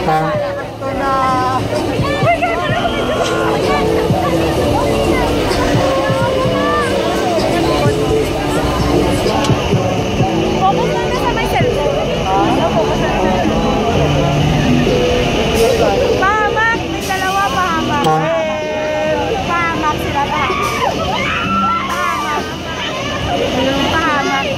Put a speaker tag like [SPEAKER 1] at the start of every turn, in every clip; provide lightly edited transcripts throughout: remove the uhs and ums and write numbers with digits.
[SPEAKER 1] Ito na.
[SPEAKER 2] Focus lang na sa may cellphone. Focus lang sa cellphone. Pahamak! May dalawa pahamak. Pahamak sila lahat. Pahamak. Pahamak.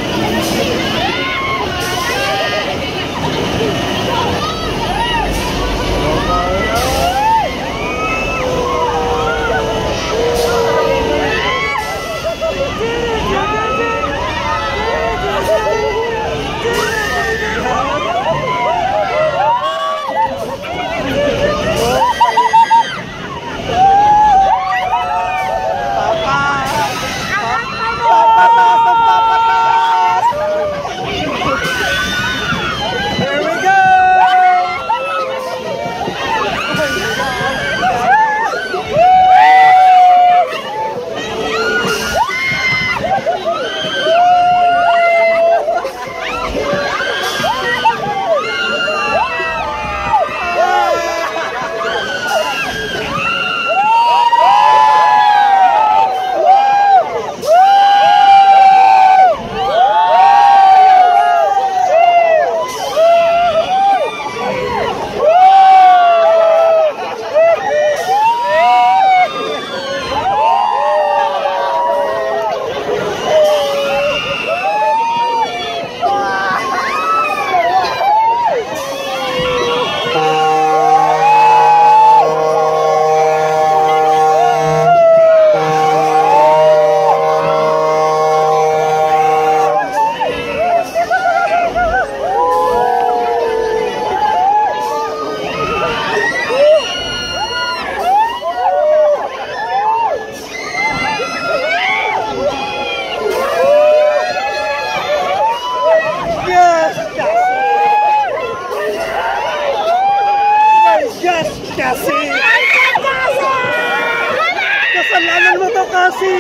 [SPEAKER 1] Kasalanan mo to kasi.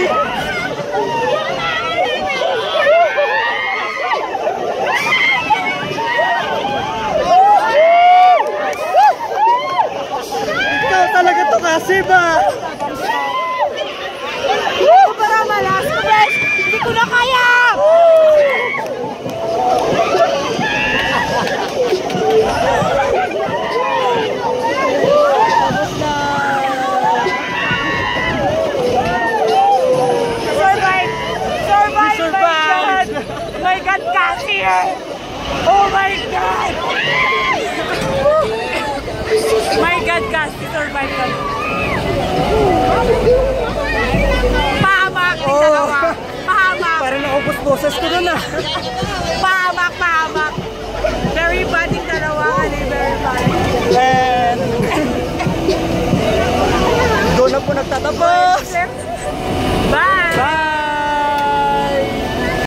[SPEAKER 1] Ikaw talaga to kasi ba?
[SPEAKER 2] Para malas ko, guys! Hindi ko na kaya! My God, Cassie! Oh my God! My God, Cassie, survive ka. Pahamak, dalawa. Pahamak.
[SPEAKER 1] Parang naubos boses ko na.
[SPEAKER 2] Pahamak, pahamak. Very bad yung dalawa, very bad.
[SPEAKER 1] And doon na po nagtatapos.